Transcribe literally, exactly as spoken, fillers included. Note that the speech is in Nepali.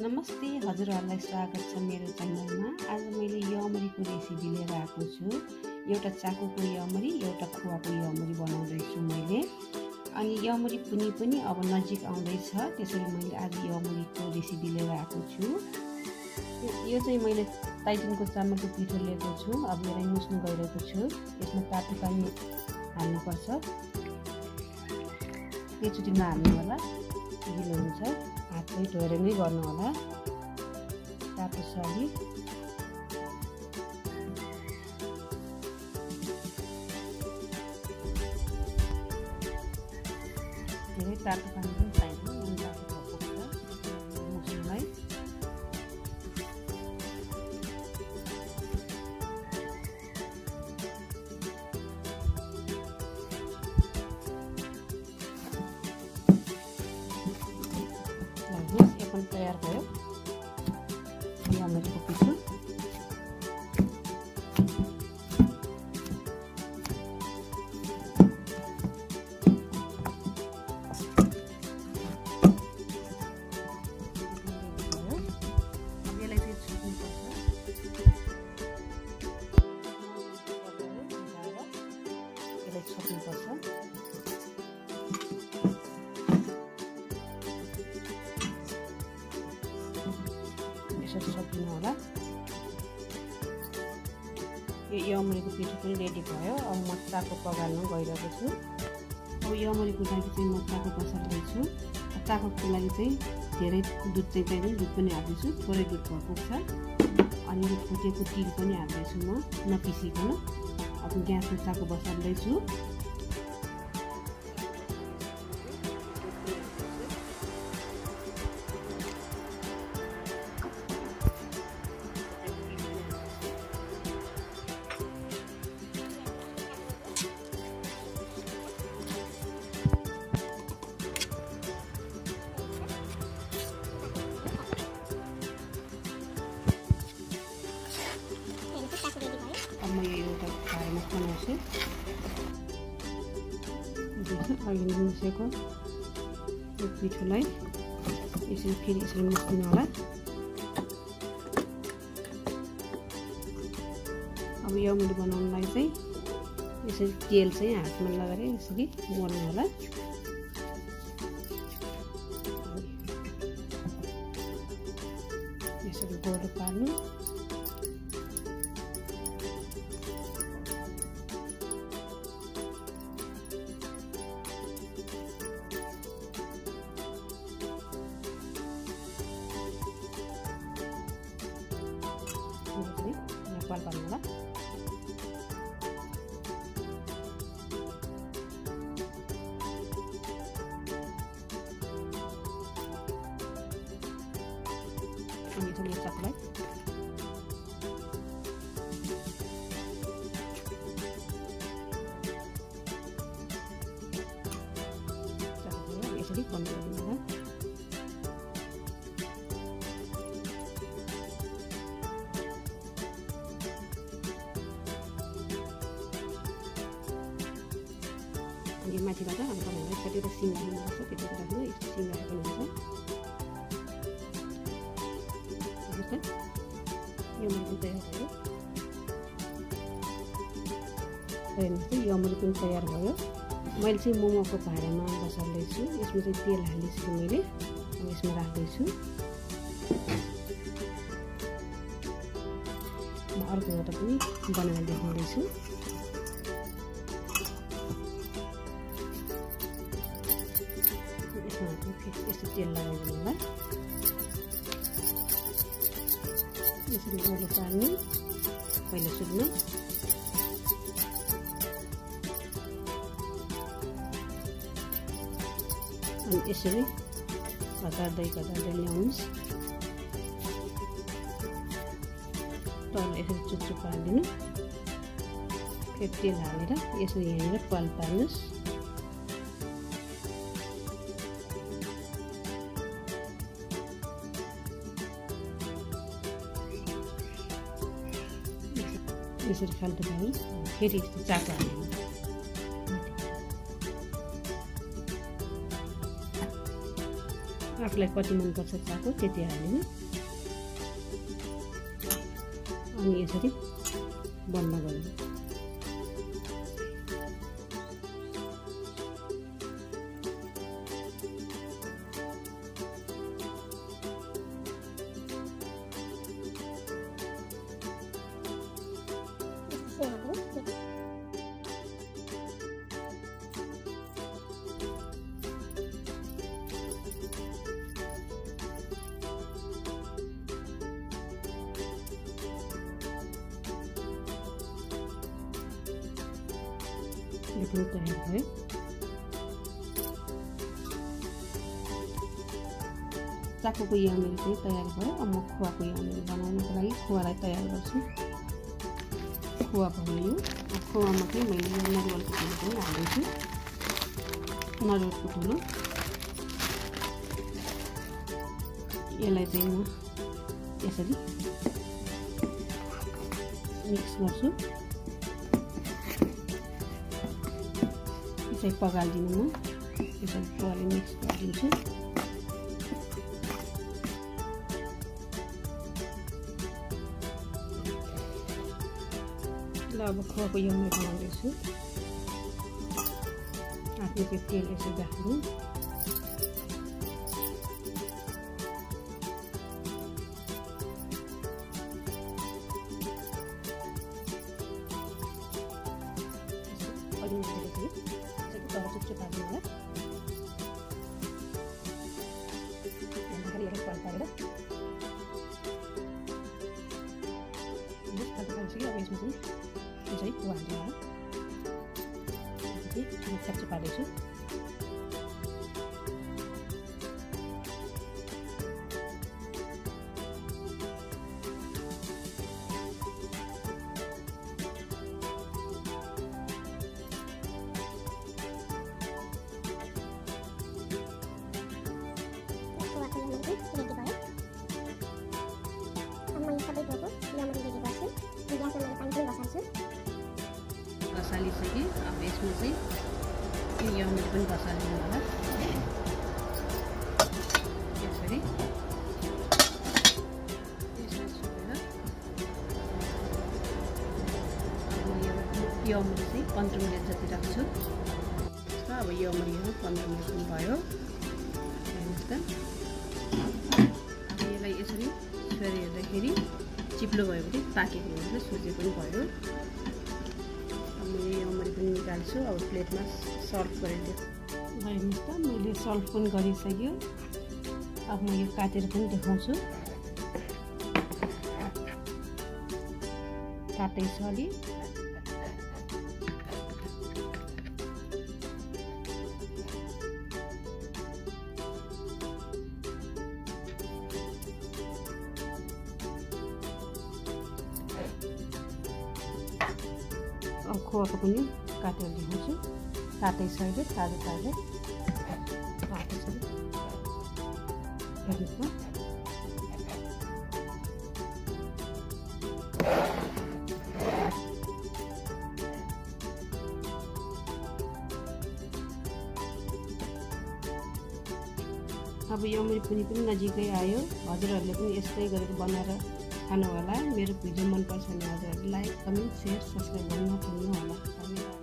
नमस्ते, हजुरहरूलाई स्वागत छ मेरो च्यानलमा। आज मैले यमरीको रेसिपी लिएर आएको छु। एउटा चाकुको यमरी, एउटा खुवाको यमरी बनाउँदैछु मैले। अनि यमरी पुनी पनि अब नजिक आउँदैछ, त्यसैले मैले आज यमरीको रेसिपी लिएर आएको छु। यो चाहिँ मैले ताइटिनको चामलको पिठो लिएको छु। अब यसलाई मुस्नु गइरहेको छु। यसमा तातो पानी हाल्नुपर्छ, एकचोटि नहाल्नु होला, गिलो हुन्छ। हातै धोएर नै गर्नु होला, तातो छ अलि। धेरै तातो पानी पनि चाहिन्छ, नुन तातो पुग्छ मुस्नुलाई। तयार भयो यमरीको पिठो। यसलाई चाहिँ छोप्नुपर्छ, यसलाई छोप्नुपर्छ। सक्दिनु होला। यो यमरीको पिठो पनि रेडी भयो। अब म चाको पगाल्न गइरहेको छु। अब यमरीको लागि चाहिँ म चाको पसाल्दैछु। चाकोको लागि चाहिँ धेरै दुध चाहिँ चाहिँदैन, दुध पनि हाल्दैछु, थोरै दुध भयो पुग्छ। अनि यो फुटेको तिल पनि हाल्दैछु म नपिसिकन। अब ग्यासमा चाको बसाल्दैछु। अब म यो एउटा भाँडामा बनाउँछु। अघि मुसेको यो पिठोलाई यसरी फेरि यसरी मुस्दिनु होला। अब यमरी बनाउनलाई चाहिँ यसरी तेल चाहिँ हातमा लगाएर यसरी मोल्नु होला। यसरी गोलो पार्नु। नेपाल पार्नु होला। अनि यो चाकुलाई यसरी बन्द गरिदिनु होला। यो माथिबाट अब तपाईँहरूले कतिवटा सिङ हाल्नुपर्छ, त्यति राख्नु, यस्तो सिङ राखेको हुन्छ। यमरी तयार भयो। हेर्नुहोस् त यमरी पनि तयार भयो। मैले चाहिँ मोमोको भाँडामा बसाल्दैछु। यसमा चाहिँ तेल हालिसकेँ मैले। अब यसमा राख्दैछु। म अर्को एउटा पनि बनाएर देखाउँदैछु। यस्तो तेल लगाइदिनु होला। यसरी गोलो पार्नु पहिला सुरुमा। अनि यसरी घटार्दै घटार्दै ल्याउनुहोस्। तल यसरी चुच्चो पारिदिनु। फेरि तेल हालेर यसरी यहाँनिर पाल पार्नुहोस्। यसरी खाल्टो पार्नु। फेरि यस्तो चाको हाल्नु। आफूलाई कति मनपर्छ चाकु त्यति हाल्नु अनि यसरी बन्द गर्नु। यो पनि तयार भयो। चाकुको यमरी पनि तयार भयो। अब म खुवाको यमरी बनाउनको लागि खुवालाई तयार गर्छु। खुवा भयो यो। खुवामा चाहिँ मैले यो नरिवलको धुलो पनि हाल्दैछु। नरिवलको धुलो यसलाई चाहिँ म यसरी मिक्स गर्छु। यसै पगालिदिनु म यसरी खुवाले मिक्स गरिदिन्छु। ल अब खुवाको यमरी बनाउँदैछु। आफ्नो चाहिँ तेल यसो राख्नु। चुच्चो पार्नु होला। हरियो पार पारेर अब यसमा चाहिँ यो चाहिँ खुवा हाल्नु होला। म चुच्चो पार्दैछु। बसालिसकेँ। अब यसमा चाहिँ यो यमरी पनि बसालिनु होला। यसरी यसमा सुकेर अब यो यमरी चाहिँ पन्ध्र मिनट जति राख्छु। अब यमरीहरू पन्ध्र मिनट पनि भयो। हेर्नुहोस् त अब यसलाई यसरी छोरी हेर्दाखेरि चिप्लो भयो भने पाकेको हुन्छ, सुके पनि भयो। यमरी पनि निकाल्छु। अब प्लेटमा सर्भ गरिदियो। हेर्नुहोस् त मैले सर्भ पनि गरिसक्यो। अब म यो काटेर पनि देखाउँछु। काट्दैछु अलि। अब खुवाको पनि काटेर देखाउँछु। काट्दैछु ताजा ताजा काट्दैछु। हेर्नुहोस् न अब यमरी पुनी पनि नजिकै आयो। हजुरहरूले पनि यस्तै गरेर बनाएर खानु होला। मेरो भिडियो मन पर्छ भने हजुरहरूले लाइक, कमेन्ट, सेयर, सब्सक्राइब गर्न नभुल्नु होला।